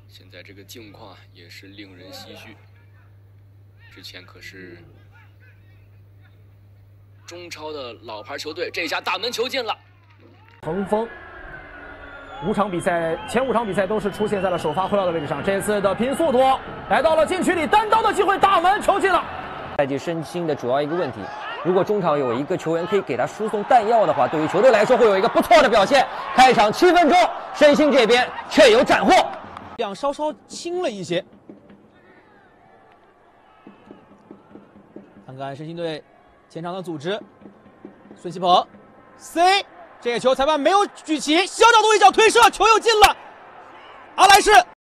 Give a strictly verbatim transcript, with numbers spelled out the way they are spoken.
现在这个境况也是令人唏嘘。之前可是中超的老牌球队，这一下大门球进了。 恒丰五场比赛，前五场比赛都是出现在了首发后腰的位置上。这次的拼速度来到了禁区里，单刀的机会，大门球进了。 赛季身心的主要一个问题，如果中场有一个球员可以给他输送弹药的话，对于球队来说会有一个不错的表现。开场七分钟，申鑫这边却有斩获， 量稍稍轻了一些。看看申鑫队前场的组织，孙喜鹏 C。这个球裁判没有举旗，小角度一脚推射，球又进了。阿莱士